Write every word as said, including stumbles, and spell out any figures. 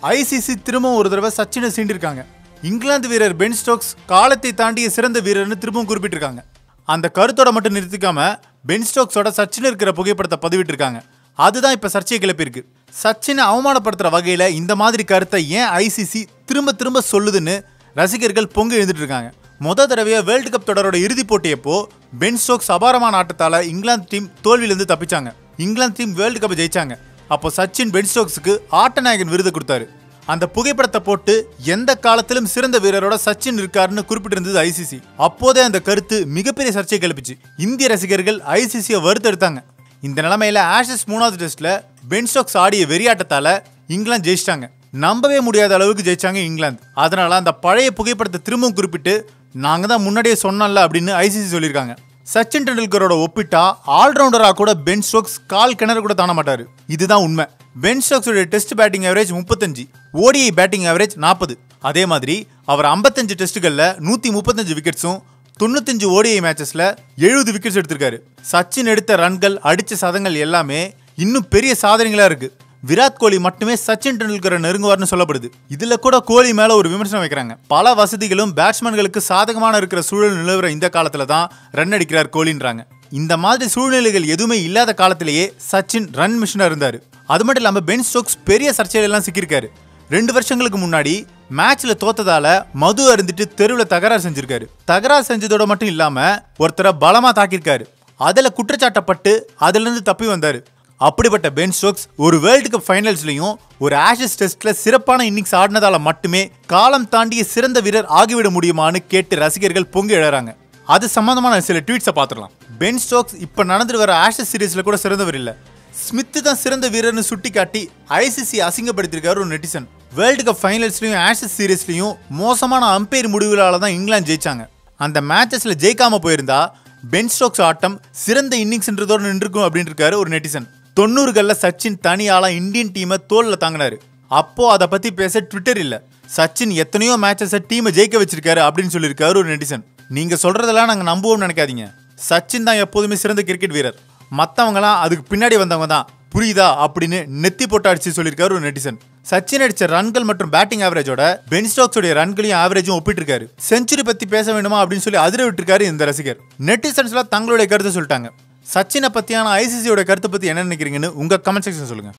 ICC திரும்பவும் ஒரு தடவை சச்சினை சீண்டிருக்காங்க. இங்கிலாந்து வீரர் பென் ஸ்டோக்ஸ் காலத்தை தாண்டிய சிறந்த வீரர்னு திரும்பவும் குறிப்பிட்டிருக்காங்க. அந்த கருத்தோட மட்டும் நிறுத்திக்காம பென் ஸ்டோக்ஸோட சச்சின் இருக்கிற புகைப்படத்தை பதிவிட்டிருக்காங்க. அதுதான் இப்ப சர்ச்சையை கிளப்பியிருக்கு. சச்சினை அவமானப்படுத்துற வகையில இந்த மாதிரி கருத்தை ஏன் ஐசிசி திரும்ப திரும்ப சொல்லுதுன்னு ரசிகர்கள் பொங்கி எழுந்துட்டு இருக்காங்க. முத தடவையா வேர்ல்டு கப் தொடரோட இறுதி போட்டியப்போ பென் ஸ்டோக்ஸ் அபாரமான ஆட்டத்தால இங்கிலாந்து டீம் தோல்வியிலிருந்து தப்பிச்சாங்க. இங்கிலாந்து டீம் வேர்ல்டு கப் ஜெயிச்சாங்க. அப்போ சச்சின் பென் ஸ்டோக்ஸுக்கு ஆட்டநாயகன் விருது கொடுத்தாரு. அந்த புகைப்படத்தை போட்டு எந்த காலத்திலும் சிறந்த வீரரோட சச்சின் இருக்காருன்னு குறிப்பிட்டிருந்தது ஐசிசி. அப்போதே அந்த கருத்து மிகப்பெரிய சர்ச்சை கிளப்பிச்சு. இந்திய ரசிகர்கள் ஐசிசியை வருத்தெடுத்தாங்க. இந்த நிலைமையில ஆஷஸ் மூணாவது டெஸ்ட்ல பென் ஸ்டோக்ஸ் ஆடிய வெறியாட்டத்தால இங்கிலாந்து ஜெயிச்சிட்டாங்க. நம்பவே முடியாத அளவுக்கு ஜெயிச்சாங்க இங்கிலாந்து. அதனால அந்த பழைய புகைப்படத்தை திரும்பவும் குறிப்பிட்டு நாங்க தான் முன்னாடியே சொன்னோம்ல அப்படின்னு ஐசிசி சொல்லியிருக்காங்க. சச்சின் டெண்டுல்கரோட ஒப்பிட்டா ஆல்ரவுண்டரா கூட பென் ஸ்டோக்ஸ் கால் கிணறு கூட தாண்ட மாட்டாரு. இதுதான் உண்மை. பென் ஸ்டோக்ஸோட டெஸ்ட் பேட்டிங் ஆவரேஜ் முப்பத்தஞ்சு, ஓடிஐ பேட்டிங் ஆவரேஜ் நாற்பது. அதே மாதிரி அவர் ஐம்பத்தஞ்சு டெஸ்ட்டுகள்ல நூத்தி முப்பத்தஞ்சு விக்கெட்ஸும் தொண்ணூத்தஞ்சு ஓடிஐ மேட்சஸ்ல எழுபது விக்கெட்ஸ் எடுத்திருக்காரு. சச்சின் எடுத்த ரன்கள் அடிச்ச சதங்கள் எல்லாமே இன்னும் பெரிய சாதனைகளா இருக்கு. விராட் கோலி மட்டுமே சச்சின் டெண்டுல்கரை நெருங்குவார்னு சொல்லப்படுது. இதுல கூட கோலி மேல ஒரு விமர்சனம் வைக்கிறாங்க. பல வசதிகளும் பேட்ஸ்மேன்களுக்கு சாதகமான இருக்கிற சூழல் நிலவுற இந்த காலத்துல தான் ரன் அடிக்கிறார் கோலின்றாங்க. இந்த மாதிரி சூழ்நிலைகள் எதுவுமே இல்லாத காலத்திலேயே சச்சின் ரன் மிஷினா இருந்தாரு. அது மட்டும் இல்லாம பென் ஸ்டோக்ஸ் பெரிய சர்ச்சையில எல்லாம் சிக்கியிருக்காரு. ரெண்டு வருஷங்களுக்கு முன்னாடி மேட்ச்ல தோத்ததால மது அருந்திட்டு தெருவில் தகராறு செஞ்சிருக்காரு. தகராறு செஞ்சதோட மட்டும் இல்லாம ஒருத்தரை பலமா தாக்கியிருக்காரு. அதுல குற்றச்சாட்டப்பட்டு அதுல இருந்து தப்பி வந்தாரு. அப்படிப்பட்ட பென் ஸ்டோக்ஸ் ஒரு வேர்ல்டு கப் ஃபைனல்ஸ்லையும் ஒரு ஆஷஸ் டெஸ்ட்ல சிறப்பான இன்னிங்ஸ் ஆடினதால மட்டுமே காலம் தாண்டிய சிறந்த வீரர் ஆகிவிட முடியுமான்னு கேட்டு ரசிகர்கள் பொங்கி எழறாங்க. அது சம்பந்தமான சில ட்வீட்ஸை பார்த்துடலாம். பென் ஸ்டோக்ஸ் இப்ப நடந்துட்டு வர ஆஷஸ் சீரீஸ்ல கூட சிறந்தவர் இல்ல, ஸ்மித் தான் சிறந்த வீரர்னு சுட்டி காட்டி ஐசிசி அசிங்கப்படுத்திருக்காரு ஒரு நெட்டிசன். வேர்ல்டு கப் ஃபைனல்ஸ்லையும் ஆஷஸ் சீரீஸ்லையும் மோசமான அம்பையர் முடிவுகளால தான் இங்கிலாந்து ஜெயிச்சாங்க. அந்த மேட்சஸ்ல ஜெயிக்காம போயிருந்தா பென் ஸ்டோக்ஸ் ஆட்டம் சிறந்த இன்னிங்ஸ்ன்றதோட நின்றுக்கும் அப்படின்னு இருக்காரு ஒரு நெட்டிசன். தொண்ணூறுகள்ல சச்சின் தனியாளா இந்தியன் டீமை தோல்ல தாங்கினாரு. அப்போ அதை பத்தி பேச ட்விட்டர் இல்ல. சச்சின் எத்தனையோ மேட்சஸை டீமை ஜெயிக்க வச்சிருக்காரு அப்படின்னு சொல்லியிருக்காரு ஒரு நெட்டிசன். நீங்க சொல்றதெல்லாம் நாங்க நம்புவோம்னு நினைக்காதீங்க. சச்சின் தான் எப்போதுமே சிறந்த கிரிக்கெட் வீரர், மற்றவங்களாம் அதுக்கு பின்னாடி வந்தவங்க தான், புரியுதா அப்படின்னு நெத்தி போட்டு அடிச்சு சொல்லியிருக்காரு ஒரு நெட்டிசன். சச்சின் அடிச்ச ரன்கள் மற்றும் பேட்டிங் ஆவரேஜோட பென் ஸ்டோக்ஸோட ரன்களையும் ஆவரேஜும் ஒப்பிட்டிருக்காரு. செஞ்சுரி பத்தி பேச வேண்டுமா அப்படின்னு சொல்லி அதிர விட்டுருக்காரு இந்த ரசிகர். நெட்டிசன்ஸ்லாம் தங்களுடைய கருத்தை சொல்லிட்டாங்க. சச்சினை பத்தியான ஐசிசியோட கருத்தை பத்தி என்ன நினைக்கிறீங்கன்னு உங்க கமெண்ட் செக்ஷன் சொல்லுங்க.